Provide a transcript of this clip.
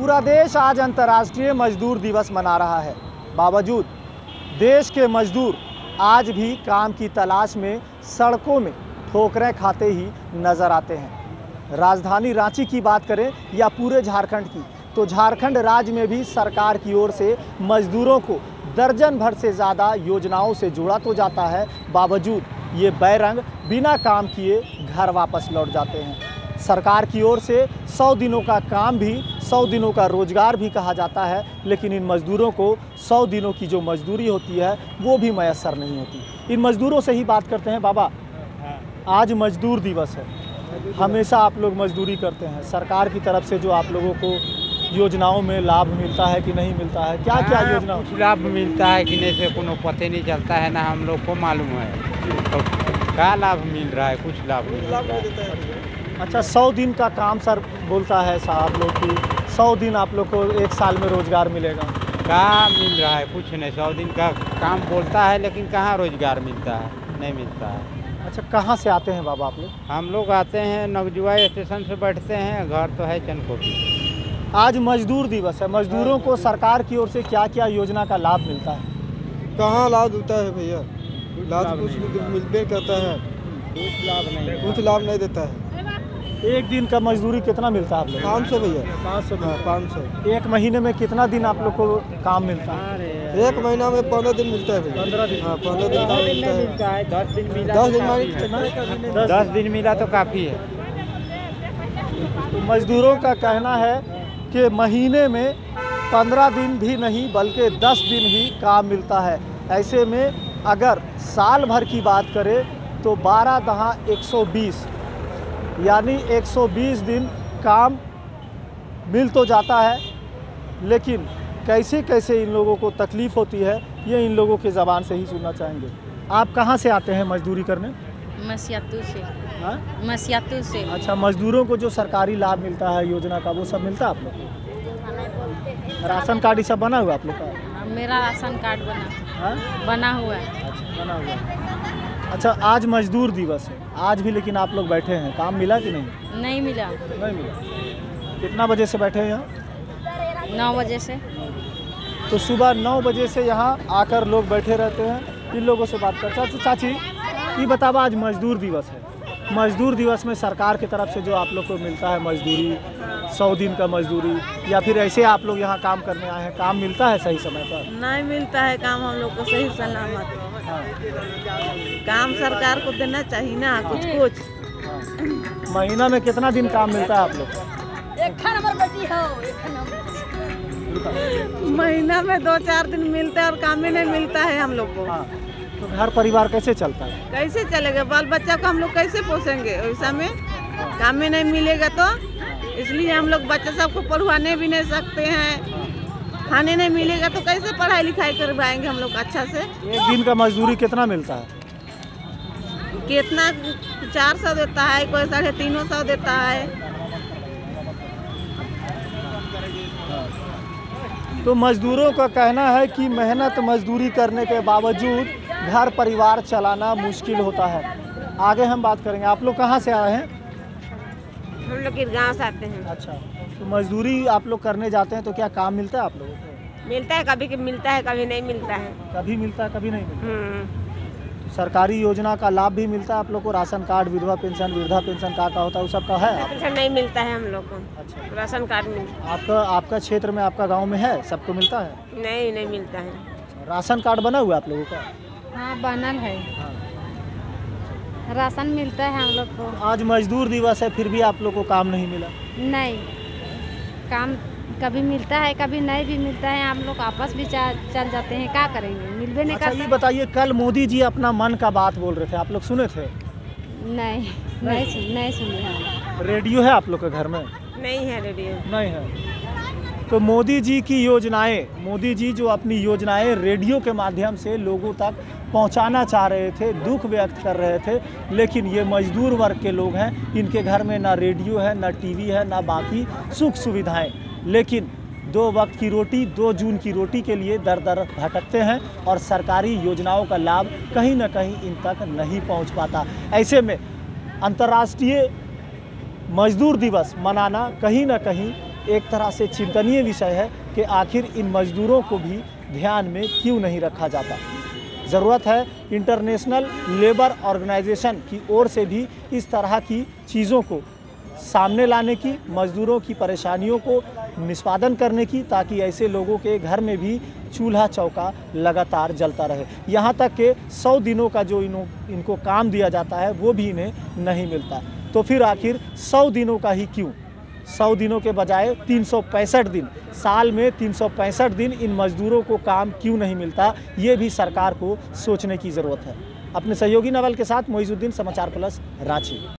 पूरा देश आज अंतर्राष्ट्रीय मजदूर दिवस मना रहा है। बावजूद देश के मजदूर आज भी काम की तलाश में सड़कों में ठोकरें खाते ही नजर आते हैं। राजधानी रांची की बात करें या पूरे झारखंड की, तो झारखंड राज्य में भी सरकार की ओर से मजदूरों को दर्जन भर से ज़्यादा योजनाओं से जोड़ा तो जाता है, बावजूद ये बेरंग बिना काम किए घर वापस लौट जाते हैं। सरकार की ओर से 100 दिनों का काम भी 100 दिनों का रोजगार भी कहा जाता है, लेकिन इन मजदूरों को 100 दिनों की जो मजदूरी होती है वो भी मैसर नहीं होती। इन मजदूरों से ही बात करते हैं। बाबा, आज मजदूर दिवस है, हमेशा आप लोग मजदूरी करते हैं, सरकार की तरफ से जो आप लोगों को योजनाओं में लाभ मिलता है कि नहीं मिलता है, क्या क्या योजना? कुछ लाभ मिलता है कि नहीं से कोनो पते नहीं चलता है, ना हम लोग को मालूम है तो क्या लाभ मिल रहा है, कुछ लाभ नहीं मिल रहा है। अच्छा, 100 दिन का काम सर बोलता है साहब लोग कि 100 दिन आप लोग को एक साल में रोजगार मिलेगा। कहाँ मिल रहा है, कुछ नहीं। 100 दिन का काम बोलता है लेकिन कहाँ रोजगार मिलता है, नहीं मिलता है। अच्छा, कहाँ से आते हैं बाबा आप लोग? हम लोग आते हैं नवजुआ स्टेशन से बैठते हैं, घर तो है चनकोटी। आज मजदूर दिवस है, मजदूरों को सरकार की ओर से क्या क्या योजना का लाभ मिलता है? कहाँ लाभ होता है भैया, लाभ कुछ मिलते करता है, कुछ लाभ नहीं देता है। एक दिन का मजदूरी कितना मिलता है आप लोग? 500 भैया, 500। 500। एक महीने में कितना दिन आप लोग को काम मिलता है? एक महीना में 15 दिन मिलता है भैया। 15 दिन? हाँ, 15 दिन का मिलता है। 10 दिन मिला, 10 दिन मिला तो काफ़ी है। तो मजदूरों का कहना है कि महीने में 15 दिन भी नहीं बल्कि 10 दिन ही काम मिलता है। ऐसे में अगर साल भर की बात करें तो 12 दहा 120, यानी 120 दिन काम मिल तो जाता है, लेकिन कैसे कैसे इन लोगों को तकलीफ़ होती है ये इन लोगों के ज़बान से ही सुनना चाहेंगे। आप कहाँ से आते हैं मजदूरी करने? मसियातू से। हाँ? मसियातू से। अच्छा, मजदूरों को जो सरकारी लाभ मिलता है योजना का, वो सब मिलता है आप लोग को? राशन कार्ड ये सब बना हुआ आप लोग का? मेरा राशन कार्ड बना हुआ है। अच्छा, बना हुआ है। अच्छा, आज मजदूर दिवस है, आज भी लेकिन आप लोग बैठे हैं, काम मिला कि नहीं? नहीं मिला। नहीं मिला। कितना बजे से बैठे हैं यहाँ? 9 बजे से। तो सुबह 9 बजे से यहाँ आकर लोग बैठे रहते हैं। इन लोगों से बात कर। चाची, ये बतावा, आज मजदूर दिवस है, मजदूर दिवस में सरकार की तरफ से जो आप लोग को मिलता है मजदूरी, 100 दिन का मजदूरी, या फिर ऐसे आप लोग यहाँ काम करने आए हैं, काम मिलता है सही समय पर? नहीं मिलता है काम हम लोग को सही सलामत। काम सरकार को देना चाहिए ना, कुछ। महीना में कितना दिन काम मिलता है आप लोग? महीना में 2-4 दिन मिलता है और काम ही नहीं मिलता है हम लोग को। तो घर परिवार कैसे चलता है? कैसे चलेगा? बाल बच्चा को हम लोग कैसे पोसेंगे? वैसा में काम ही नहीं मिलेगा तो इसलिए हम लोग बच्चा सबको पढ़वाने भी नहीं सकते हैं। खाने नहीं मिलेगा तो कैसे पढ़ाई लिखाई करवाएंगे हम लोग अच्छा से? एक दिन का मजदूरी कितना मिलता है? कितना 400 देता है, कोई 350 देता है। तो मजदूरों का कहना है कि मेहनत मजदूरी करने के बावजूद घर परिवार चलाना मुश्किल होता है। आगे हम बात करेंगे। आप लोग कहाँ से आए हैं? हम लोग गाँव से आते हैं। अच्छा, तो मजदूरी आप लोग करने जाते हैं तो क्या काम मिलता है आप लोगों को? मिलता है, कभी मिलता है, कभी नहीं मिलता है। कभी मिलता है, कभी नहीं मिलता। तो सरकारी योजना का लाभ भी मिलता है आप लोग को? राशन कार्ड, विधवा पेंशन, वृद्धा पेंशन का होता है, वो सब का है? पेंशन नहीं मिलता है हम लोग को। अच्छा, राशन कार्ड मिलता है। आपका क्षेत्र में, आपका गाँव में है, सबको मिलता है? नहीं मिलता है। राशन कार्ड बना हुआ आप लोगों का? हाँ, बनल है। राशन मिलता है हम लोग को। आज मजदूर दिवस है, फिर भी आप लोग को काम नहीं मिला? नहीं, काम कभी मिलता है, कभी नहीं भी मिलता है। हम लोग आपस भी चल जाते हैं, क्या करेंगे? मिलबे नहीं अच्छा, करता। ये बताइए, कल मोदी जी अपना मन का बात बोल रहे थे, आप लोग सुने थे? नहीं सुने हम। रेडियो है आप लोग के घर में? नहीं है रेडियो। नहीं है। तो मोदी जी की योजनाएं, मोदी जी जो अपनी योजनाएं रेडियो के माध्यम से लोगों तक पहुंचाना चाह रहे थे, दुख व्यक्त कर रहे थे, लेकिन ये मजदूर वर्ग के लोग हैं, इनके घर में ना रेडियो है, ना टीवी है, ना बाकी सुख सुविधाएं, लेकिन 2 वक्त की रोटी, 2 जून की रोटी के लिए दर दर भटकते हैं और सरकारी योजनाओं का लाभ कहीं ना कहीं इन तक नहीं पहुंच पाता। ऐसे में अंतर्राष्ट्रीय मजदूर दिवस मनाना कहीं ना कहीं एक तरह से चिंतनीय विषय है कि आखिर इन मजदूरों को भी ध्यान में क्यों नहीं रखा जाता। ज़रूरत है इंटरनेशनल लेबर ऑर्गेनाइजेशन की ओर से भी इस तरह की चीज़ों को सामने लाने की, मजदूरों की परेशानियों को निष्पादन करने की, ताकि ऐसे लोगों के घर में भी चूल्हा चौका लगातार जलता रहे। यहाँ तक कि 100 दिनों का जो इनको काम दिया जाता है वो भी इन्हें नहीं मिलता। तो फिर आखिर 100 दिनों का ही क्यों? 100 दिनों के बजाय 365 दिन, साल में 365 दिन इन मजदूरों को काम क्यों नहीं मिलता, ये भी सरकार को सोचने की ज़रूरत है। अपने सहयोगी नवल के साथ मोइजुद्दीन, समाचार प्लस, रांची।